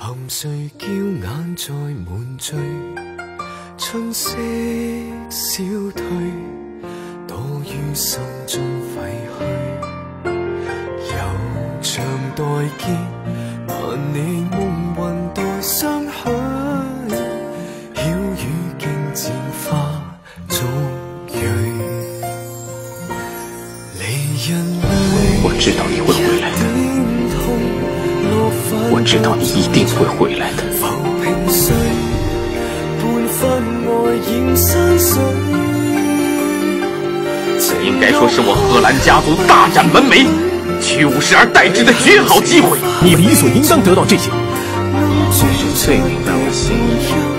含睡嬌眼在滿醉，春色消退，躲於心中廢墟。悠長待結，萬里夢魂待相許，曉雨竟漸化逐蕊。離人淚， 我知道你會回來的。我知道你一定會回來的。应该说是我荷兰家族大展门楣，取五十而代之的绝好机会。 你理所应当得到这些。 你是最明白我心意的。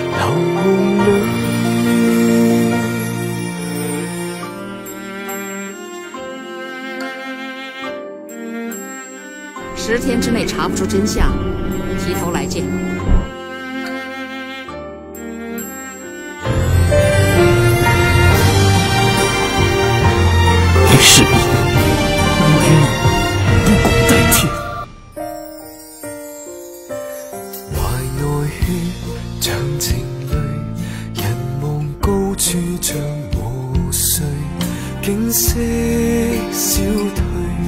10天之内查不出真相，提头来见。 于是，我与你不共戴天。 懷內血像情侶，人望高處像和睡，景色消退。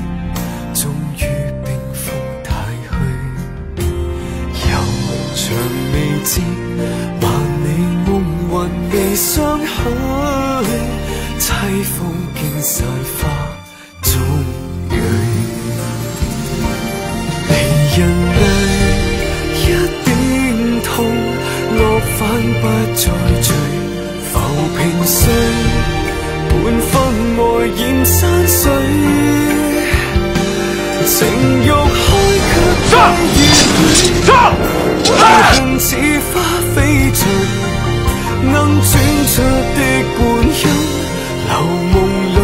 萬里夢魂未相許，凄風竟曬花終蕊。離人淚一點痛，樂返不再聚，浮萍碎，半分愛染山水，情欲開卻不願淚。 恨似花飛盡，能轉着的半音留夢裏。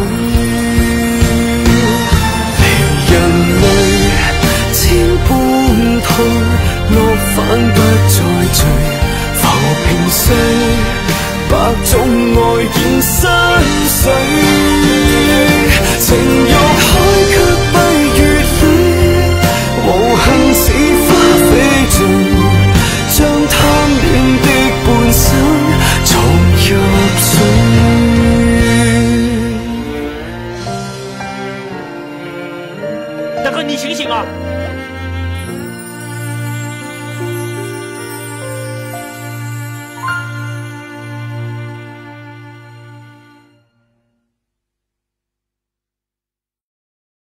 離人淚千般痛，樂返不再聚，浮萍碎，百種愛染山水。情欲海卻閉月裏，無恨似花飛盡。 將貪戀的半生藏入水。 大哥，你醒醒啊！